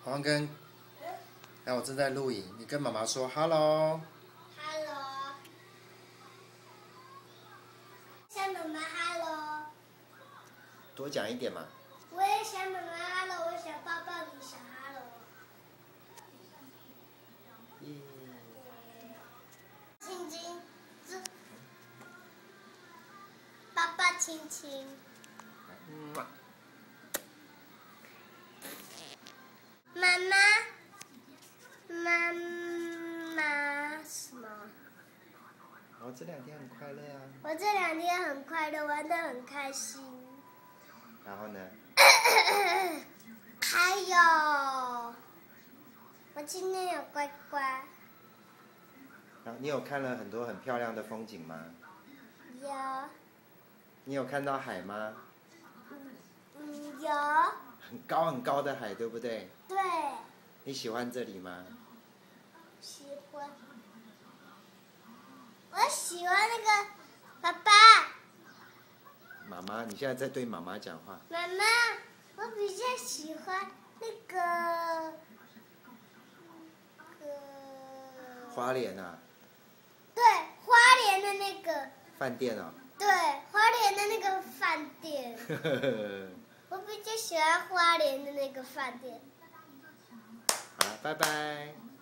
好像跟，哎，我正在录影，你跟妈妈说 “hello”。 Hello。想妈妈 Hello。 多讲一点嘛。 我也想妈妈 Hello， 我想抱抱你，想 Hello。亲亲，爸爸亲亲。妈妈什么？ 我这2天很快乐啊。 我这2天很快乐，玩得很开心。 然后呢？ 还有，我今天有乖乖。 你有看了很多很漂亮的风景吗？ 有。 你有看到海吗？ 有。 很高很高的海，对不对？ 对。 你喜欢这里吗？ 喜欢。我喜欢那个爸爸。 妈妈，你现在在对妈妈讲话。 妈妈，我比较喜欢那个花莲啊。 对，花莲的那个。 饭店哦。 对，花莲的那个饭店。我比较喜欢花莲的那个饭店。 好，拜拜。